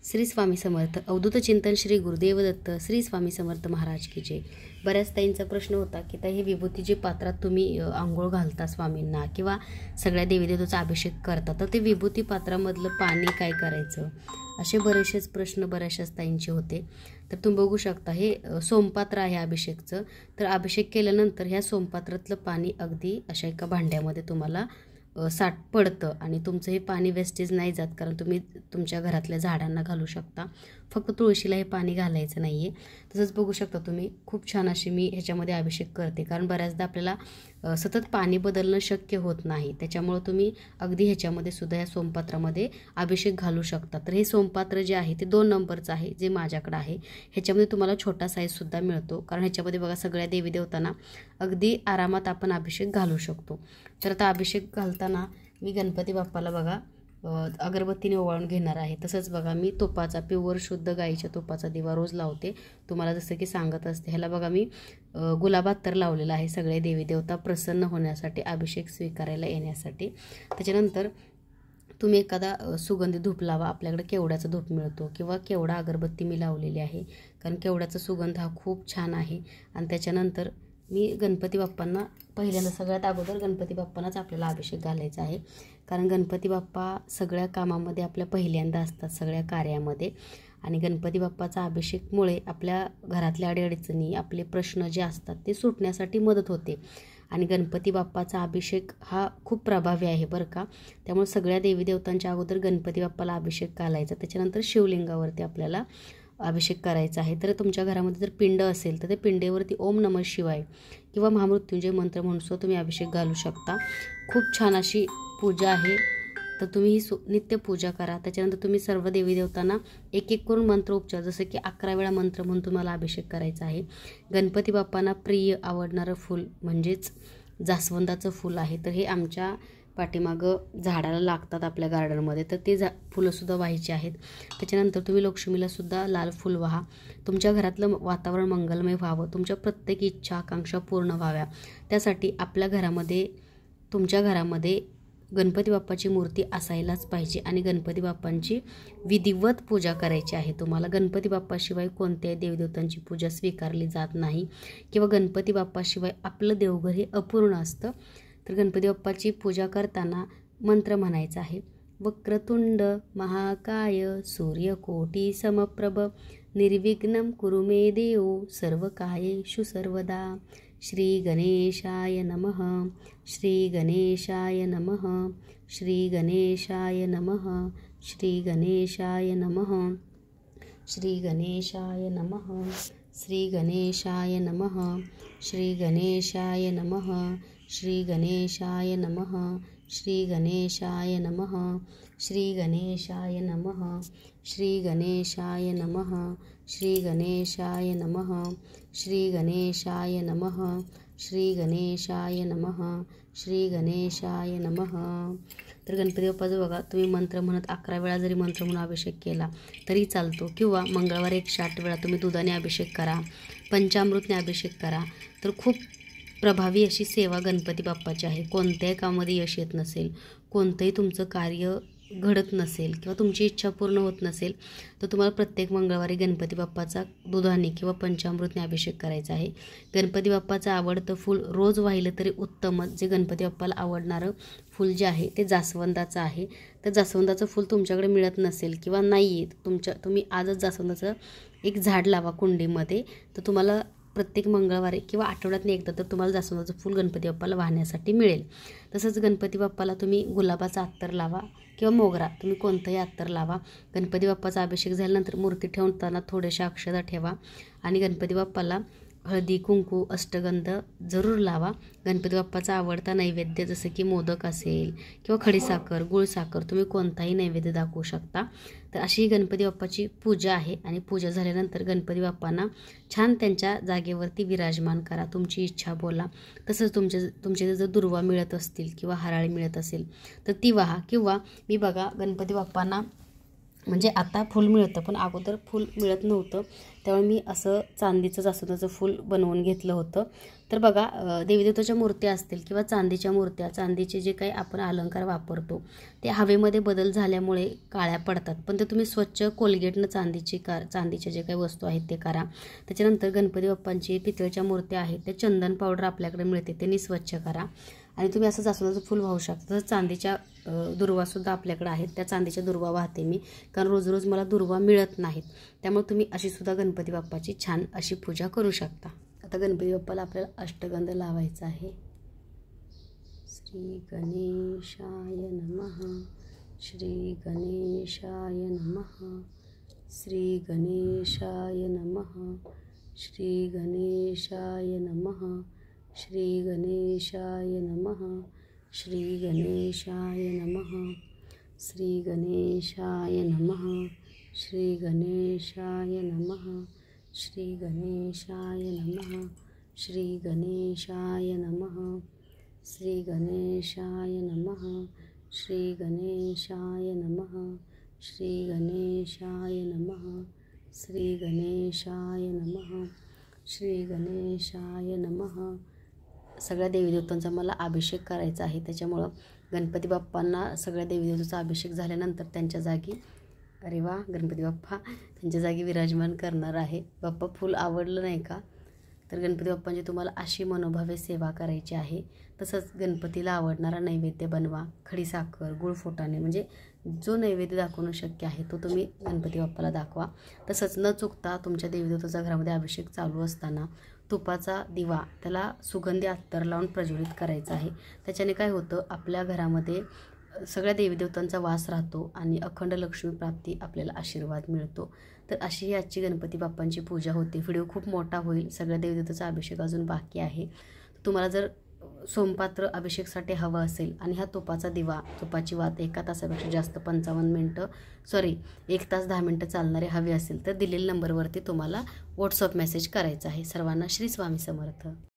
श्री स्वामी समर्थ. अवधूत चिंतन श्री गुरुदेव दत्त. श्री स्वामी समर्थ महाराज की जय. बऱ्याच ताईंचा प्रश्न होता की ताई, हे विभूतीची पात्रात तुम्ही आंघोळ घालता स्वामींना किंवा सगळ्या देवीदेवतांचा अभिषेक करता, तर ते विभूती पात्रामधलं पाणी काय करायचं, असे बरेचसेच प्रश्न बऱ्याचशाच ताईंचे होते. तर तुम्ही बघू शकता, हे सोमपात्र आहे अभिषेकचं. तर अभिषेक केल्यानंतर ह्या सोमपात्रातलं पाणी अगदी अशा एका भांड्यामध्ये तुम्हाला साठ पडतं आणि तुमचं हे पाणी वेस्टेज नाही जात, कारण तुम्ही तुमच्या घरातल्या झाडांना घालू शकता. फक्त तुळशीला हे पाणी घालायचं नाही आहे. तसंच बघू शकता तुम्ही, खूप छान अशी मी ह्याच्यामध्ये अभिषेक करते, कारण बऱ्याचदा आपल्याला सतत पाणी बदलणं शक्य होत नाही. त्याच्यामुळं तुम्ही अगदी ह्याच्यामध्ये सुद्धा या सोमपात्रामध्ये अभिषेक घालू शकता. तर हे सोमपात्र जे आहे ते 2 नंबरचं आहे, जे माझ्याकडं आहे. ह्याच्यामध्ये तुम्हाला छोटा साईजसुद्धा मिळतो, कारण ह्याच्यामध्ये बघा सगळ्या देवी देवतांना अगदी आरामात आपण अभिषेक घालू शकतो. तर आता अभिषेक घालताना मी गणपती बाप्पाला बघा अगरबत्तीने ओवाळून घेणार आहे. तसंच बघा मी तुपाचा, प्युअर शुद्ध गाईच्या तुपाचा दिवा रोज लावते, तुम्हाला जसं की सांगत असते. ह्याला बघा मी गुलाब अत्तर लावलेला आहे, सगळे देवी देवता प्रसन्न होण्यासाठी, अभिषेक स्वीकारायला येण्यासाठी. त्याच्यानंतर तुम्ही एखादा सुगंधी धूप लावा. आपल्याकडे केवड्याचा धूप मिळतो किंवा केवडा अगरबत्ती मी लावलेली आहे, कारण केवड्याचा सुगंध हा खूप छान आहे. आणि त्याच्यानंतर मी गणपती बाप्पांना पहिल्यांदा, सगळ्यात अगोदर गणपती बाप्पांनाच आपल्याला अभिषेक घालायचा आहे, कारण गणपती बाप्पा सगळ्या कामामध्ये आपल्या पहिल्यांदा असतात, सगळ्या कार्यामध्ये. आणि गणपती बाप्पाचा अभिषेकमुळे आपल्या घरातल्या अडीअडचणी, आपले प्रश्न जे असतात ते सुटण्यासाठी मदत होते. आणि गणपती बाप्पाचा अभिषेक हा खूप प्रभावी आहे बरं का. त्यामुळे सगळ्या देवी देवतांच्या अगोदर गणपती बाप्पाला अभिषेक घालायचा, त्याच्यानंतर शिवलिंगावरती आपल्याला अभिषेक करायचा आहे. तर तुमच्या घरामध्ये जर पिंड असेल तर ते पिंडेवरती ओम नमः शिवाय किंवा महामृत्युंजय मंत्र म्हणून सुद्धा तुम्ही अभिषेक घालू शकता. खूप छान अशी पूजा आहे, तर तुम्ही ही नित्य पूजा करा. त्याच्यानंतर तुम्ही सर्व देवी देवतांना एक एक करून मंत्रोपचार, जसं की 11 वेळा मंत्र म्हणून तुम्हाला अभिषेक करायचा आहे. गणपती बाप्पांना प्रिय आवडणारं फूल म्हणजेच जास्वंदाचं फूल आहे. तर हे आमच्या पाठीमागं झाडाला लागतात आपल्या गार्डनमध्ये, तर ते फुलंसुद्धा व्हायची आहेत. त्याच्यानंतर तुम्ही लक्ष्मीलासुद्धा लाल फूल वाहा. तुमच्या घरातलं वातावरण मंगलमय व्हावं, तुमच्या प्रत्येक इच्छा आकांक्षा पूर्ण व्हाव्या, त्यासाठी आपल्या घरामध्ये, तुमच्या घरामध्ये गणपती बाप्पाची मूर्ती असायलाच पाहिजे. आणि गणपती बाप्पांची विधिवत पूजा करायची आहे तुम्हाला. गणपती बाप्पाशिवाय कोणत्याही देवदेवतांची पूजा स्वीकारली जात नाही, किंवा गणपती बाप्पाशिवाय आपलं देवघर हे अपूर्ण असतं. तर गणपती बाप्पाची पूजा करताना मंत्र म्हणायचा आहे. वक्रतुंड महाकाय सूर्यकोटी समप्रभ निर्विघ्नं कुरु मे देव सर्वकार्येषु सर्वदा. श्री गणेशाय नमः. श्री गणेशाय नमः. श्री गणेशाय नमः. श्री गणेशाय नमः. श्री गणेशाय नमः. श्री गणेशाय नमः. श्री गणेशाय नमः. श्री गणेशाय नमः. श्री गणेशाय नमः. श्री गणेशाय नमः. श्री गणेशाय नमः. श्री गणेशाय नमः. श्री गणेशाय नमः. श्री गणेशाय नमः. श्री गणेशाय नमः. तर गणपती बाप्पाचं बघा, तुम्ही मंत्र म्हणत 11 वेळा जरी मंत्र म्हणून अभिषेक केला तरी चालतो, किंवा मंगळवारी 108 वेळा तुम्ही दुधाने अभिषेक करा, पंचामृतने अभिषेक करा. तर खूप प्रभावी अशी सेवा गणपती बाप्पाची आहे. कोणत्याही कामामध्ये यश येत नसेल, कोणतंही तुमचं कार्य घडत नसेल किंवा तुमची इच्छा पूर्ण होत नसेल, तर तुम्हाला प्रत्येक मंगळवारी गणपती बाप्पाचा दुधाने किंवा पंचामृतने अभिषेक करायचा आहे. गणपती बाप्पाचं आवडतं फूल रोज वाहिलं तरी उत्तमच. जे गणपती बाप्पाला आवडणारं फूल जे आहे ते जास्वंदाचं आहे. तर जास्वंदाचं फूल तुमच्याकडे मिळत नसेल किंवा नाही आहे, तुम्ही आजच जास्वंदाचं एक झाड लावा कुंडीमध्ये, तर तुम्हाला प्रत्येक मंगळवारी किंवा आठवड्यातून एकदा तर तुम्हाला जास्वंदाचं फूल गणपती बाप्पाला वाहण्यासाठी मिळेल. तसंच गणपती बाप्पाला तुम्ही गुलाबाचा अत्तर लावा किंवा मोगरा, तुम्ही कोणतंही अत्तर लावा. गणपती बाप्पाचा अभिषेक झाल्यानंतर मूर्ती ठेवताना थोड्याशा अक्षता ठेवा आणि गणपती बाप्पाला हळदी कुंकू अष्टगंध जरूर लावा. गणपती बाप्पाचा आवडता नैवेद्य जसं की मोदक असेल किंवा खडीसाखर, गुळसाखर, तुम्ही कोणताही नैवेद्य दाखवू शकता. तर अशी ही गणपती बाप्पाची पूजा आहे. आणि पूजा झाल्यानंतर गणपती बाप्पांना छान त्यांच्या जागेवरती विराजमान करा, तुमची इच्छा बोला. तसंच तुमचे जर दुर्वा मिळत असतील किंवा हराळी मिळत असेल तर ती वाहा. किंवा मी बघा गणपती बाप्पांना म्हणजे आता फूल मिळतं, पण अगोदर फूल मिळत नव्हतं, त्यामुळे मी असं चांदीचं जास्वंदाचं फूल बनवून घेतलं होतं. तर बघा, देवीदेवताच्या मूर्त्या असतील किंवा चांदीच्या मूर्त्या, चांदीचे जे काही आपण अलंकार वापरतो ते हवेमध्ये बदल झाल्यामुळे काळ्या पडतात, पण ते तुम्ही स्वच्छ कोलगेटनं चांदीच्या जे काही वस्तू आहेत ते करा. त्याच्यानंतर गणपती बाप्पांची पितळेच्या मूर्त्या आहेत, ते चंदन पावडर आपल्याकडे मिळते, त्यांनी स्वच्छ करा. आणि तुम्ही असं जास्वंदाचं फूल वाहू शकता. तसंच चांदीच्या दुर्वासुद्धा आपल्याकडे आहेत, त्या चांदीच्या दुर्वा वाहते मी, कारण रोज रोज मला दुर्वा मिळत नाहीत. त्यामुळे तुम्ही अशीसुद्धा गणपती बाप्पाची छान अशी पूजा करू शकता. आता गणपती बाप्पाला आपल्याला अष्टगंध लावायचा आहे. श्री गणेशाय नमः, श्री गणेशाय नमः, श्री गणेशाय नमः, श्री गणेशाय नमः, श्री गणेशाय नमः, श्री गणेशाय नमः, श्री गणेशाय नमः, श्री गणेशाय नमः, श्री गणेशाय नमः, श्री गणेशाय नमः, श्री गणेशाय नमः, श्री गणेशाय नमः, श्री गणेशाय नमः, श्री गणेशाय नमः, श्री गणेशाय नमः. सगळ्या देवीदेवतांचा मला अभिषेक करायचा आहे, त्याच्यामुळं गणपती बाप्पांना सगळ्या देवीदेवतांचा अभिषेक झाल्यानंतर त्यांच्या जागी, अरे वा, गणपती बाप्पा त्यांच्या जागी विराजमान करणार आहे. बाप्पा फूल आवडलं नाही का? तर गणपती बाप्पांची तुम्हाला अशी मनोभावे सेवा करायची आहे. तसंच गणपतीला आवडणारा नैवेद्य बनवा. खडीसाखर, गुळ फुटाणे, म्हणजे जो नैवेद्य दाखवणं शक्य आहे तो तुम्ही गणपती बाप्पाला दाखवा. तसंच न चुकता तुमच्या देवीदेवताचा घरामध्ये अभिषेक चालू असताना तुपाचा दिवा, त्याला सुगंधी अत्तर लावून प्रज्वलित करायचा आहे. त्याच्याने काय होतं, आपल्या घरामध्ये सगळ्या देवीदेवतांचा वास राहतो आणि अखंड लक्ष्मी प्राप्ती, आपल्याला आशीर्वाद मिळतो. तर अशी ही आजची गणपती बाप्पांची पूजा होती. व्हिडिओ खूप मोठा होईल, सगळ्या देवीदेवतांचा अभिषेक अजून बाकी आहे. तुम्हाला जर सोमपात्र अभिषेकसाठी हवं असेल आणि हा तुपाचा दिवा, तुपाची वात 1 तासापेक्षा जास्त 1 तास 10 मिनटं चालणारे हवे असेल तर दिलेल्या नंबरवरती तुम्हाला व्हॉट्सअप मेसेज करायचा आहे. सर्वांना श्री स्वामी समर्थ.